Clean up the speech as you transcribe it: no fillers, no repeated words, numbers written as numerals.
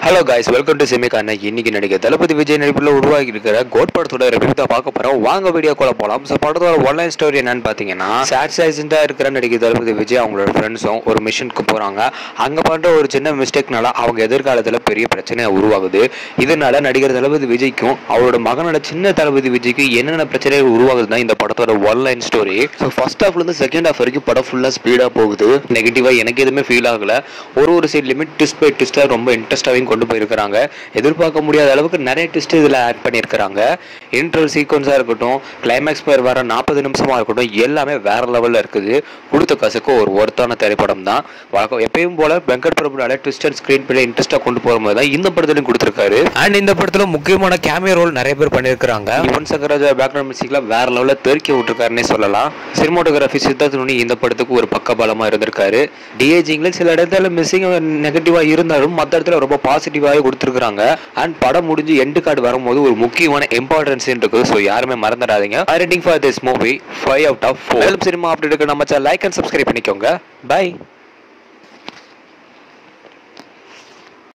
Hello guys, welcome to சிமிகான. இன்னைக்கு நடிகர் தளபதி விஜய் நடிப்பில் உருவாகி இருக்கிற கோட் படத்தோட ரிவ்யூ தான் பார்க்க போறோம். வாங்க வீடியோக்குள்ள போலாம். ஸோ படத்தோட ஒன்லைன் ஸ்டோரி என்னன்னு பார்த்தீங்கன்னா, சேட்ஸா இருக்கிற நடிகர் தளபதி விஜய் அவங்களோட ஃப்ரெண்ட்ஸும் ஒரு மிஷனுக்கு போறாங்க. அங்க பண்ற ஒரு சின்ன மிஸ்டேக்னால அவங்க எதிர்காலத்தில் பெரிய பிரச்சனை உருவாகுது. இதனால நடிகர் தளபதி விஜய்க்கும் அவரோட மகனோட சின்ன தளபதி விஜய்க்கு என்னென்ன பிரச்சனைகள் உருவாகுதுன்னா இந்த படத்தோட ஒன்லைன் ஸ்டோரி. ஸோ ஃபர்ஸ்ட் ஹாஃப்ல இருந்து செகண்ட் ஹாஃப் வரைக்கும் படம் ஃபுல்லா ஸ்பீடா போகுது. நெகட்டிவா எனக்கு எதுவுமே ஃபீல் ஆகல. ஒரு சைட்லையுமே ட்விஸ்ட் பை ட்விஸ்டா ரொம்ப இன்ட்ரெஸ்டாகவும் கொண்டு போயிருக்கிறாங்க. எதிர்பார்க்க முடியாத அளவுக்கு நிறைய ட்விஸ்ட் இதில் ஆட் பண்ணியிருக்கிறாங்க. இன்ட்ரல் சீக்வன்ஸாக இருக்கட்டும், கிளைமேக்ஸ் பேர் வர 40 நிமிஷமாக இருக்கட்டும், எல்லாமே வேற லெவலில் இருக்குது. கொடுத்த காசுக்கு ஒரு ஒர்த்தான திரைப்படம் தான். எப்பயும் போல வெங்கட் பிரபுனால ட்விஸ்ட் அண்ட் ஸ்கிரீன் பிளே இன்ட்ரெஸ்டாக கொண்டு போகிற மாதிரி தான் இந்த படத்துலையும் கொடுத்துருக்காரு. அண்ட் இந்த படத்தில் முக்கியமான கேமியோ ரோல் நிறைய பேர் பண்ணியிருக்கிறாங்க. யுவன் சங்கர் ராஜா பேக்ரவுண்ட் மியூசிக்லாம் வேற லெவலில் தெருக்கி விட்டுருக்காருன்னே சொல்லலாம். சினிமாட்டோகிராஃபி சித்தார்த் நுனி இந்த படத்துக்கு ஒரு பக்கபலமாக இருந்திருக்காரு. டிஏஜிங்ல சில இடத்துல மிஸ்ஸிங் நெகட்டிவாக இருந்தாலும் மற்ற இடத்துல ரொம்ப பாசிட்டிவாக கொடுத்துருக்காங்க. அண்ட் படம் முடிஞ்சு எண்டு கார்டு வரும்போது ஒரு முக்கியமான இம்பார்ட்டன்ஸ் இருக்கு. ஸோ யாருமே மறந்துடாதீங்க. Rating for this movie 5 out of 4. மேலும் சினிமா அப்டேட்டுக்கு நம்ம சேனல் லைக் அண்ட் சப்ஸ்கிரைப் பண்ணிக்கோங்க. பை.